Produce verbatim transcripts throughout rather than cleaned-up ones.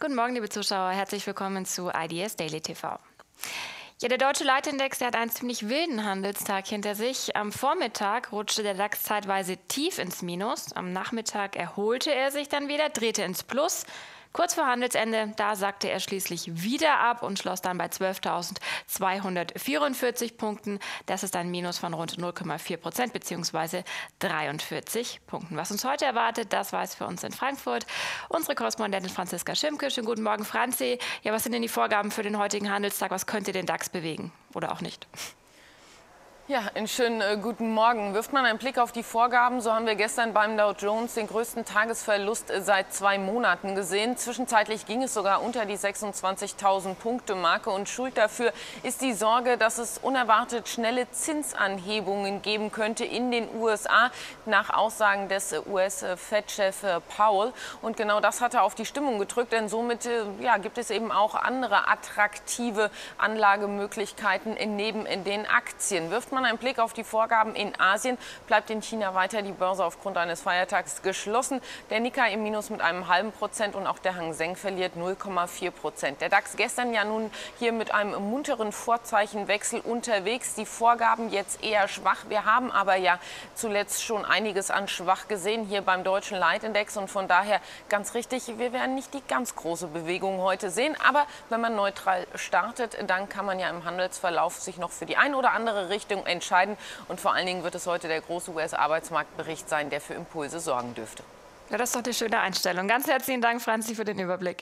Guten Morgen, liebe Zuschauer. Herzlich willkommen zu I D S Daily T V. Ja, der deutsche Leitindex, der hat einen ziemlich wilden Handelstag hinter sich. Am Vormittag rutschte der DAX zeitweise tief ins Minus. Am Nachmittag erholte er sich dann wieder, drehte ins Plus. Kurz vor Handelsende, da sackte er schließlich wieder ab und schloss dann bei zwölftausendzweihundertvierundvierzig Punkten. Das ist ein Minus von rund null Komma vier Prozent bzw. dreiundvierzig Punkten. Was uns heute erwartet, das weiß für uns in Frankfurt unsere Korrespondentin Franziska Schimke. Schönen guten Morgen, Franzi. Ja, was sind denn die Vorgaben für den heutigen Handelstag? Was könnte den DAX bewegen oder auch nicht? Ja, einen schönen äh, guten Morgen. Wirft man einen Blick auf die Vorgaben, so haben wir gestern beim Dow Jones den größten Tagesverlust äh, seit zwei Monaten gesehen. Zwischenzeitlich ging es sogar unter die sechsundzwanzigtausend Punkte Marke und Schuld dafür ist die Sorge, dass es unerwartet schnelle Zinsanhebungen geben könnte in den U S A nach Aussagen des äh, U S-Fed-Chefs äh, Powell. Und genau das hatte auf die Stimmung gedrückt, denn somit äh, ja, gibt es eben auch andere attraktive Anlagemöglichkeiten in, neben in den Aktien. Wirft man einen Blick auf die Vorgaben in Asien, bleibt in China weiter die Börse aufgrund eines Feiertags geschlossen. Der Nikkei im Minus mit einem halben Prozent und auch der Hang Seng verliert null Komma vier Prozent. Der DAX gestern ja nun hier mit einem munteren Vorzeichenwechsel unterwegs. Die Vorgaben jetzt eher schwach. Wir haben aber ja zuletzt schon einiges an schwach gesehen hier beim deutschen Leitindex und von daher ganz richtig, wir werden nicht die ganz große Bewegung heute sehen. Aber wenn man neutral startet, dann kann man ja im Handelsverlauf sich noch für die ein oder andere Richtung entscheiden. Und vor allen Dingen wird es heute der große U S-Arbeitsmarktbericht sein, der für Impulse sorgen dürfte. Ja, das ist doch eine schöne Einstellung. Ganz herzlichen Dank, Franzi, für den Überblick.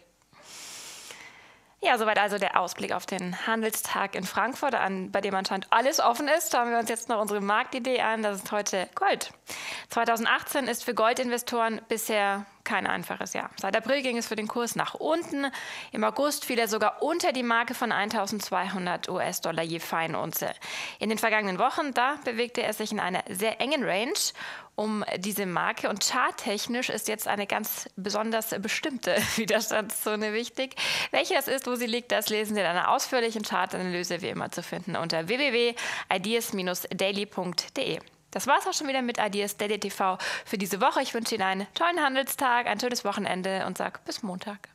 Ja, soweit also der Ausblick auf den Handelstag in Frankfurt, an, bei dem anscheinend alles offen ist. Schauen wir uns jetzt noch unsere Marktidee an. Das ist heute Gold. zweitausendachtzehn ist für Goldinvestoren bisher kein einfaches Jahr. Seit April ging es für den Kurs nach unten. Im August fiel er sogar unter die Marke von eintausendzweihundert US-Dollar je Feinunze. In den vergangenen Wochen, da bewegte er sich in einer sehr engen Range um diese Marke. Und charttechnisch ist jetzt eine ganz besonders bestimmte Widerstandszone wichtig. Welche das ist, wo sie liegt, das lesen Sie in einer ausführlichen Chartanalyse wie immer zu finden unter w w w punkt i d s daily punkt d e. Das war es auch schon wieder mit I D S Daily T V für diese Woche. Ich wünsche Ihnen einen tollen Handelstag, ein schönes Wochenende und sage bis Montag.